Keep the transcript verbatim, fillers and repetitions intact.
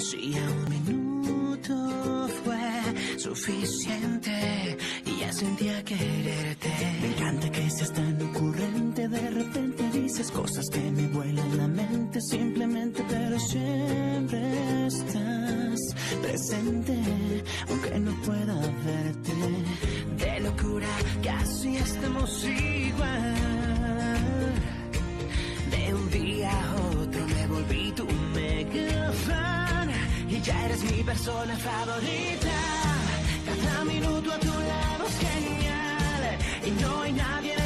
Si a un minuto fue suficiente y ya sentía quererte. Me encanta que seas tan ocurrente. De repente dices cosas que me vuelan la mente. Simplemente, pero siempre estás presente, aunque no pueda verte. De locura casi estamos igual. De un día a otro me volví tu mega fan y ya eres mi persona favorita. Cada minuto a tu lado es genial y no hay nadie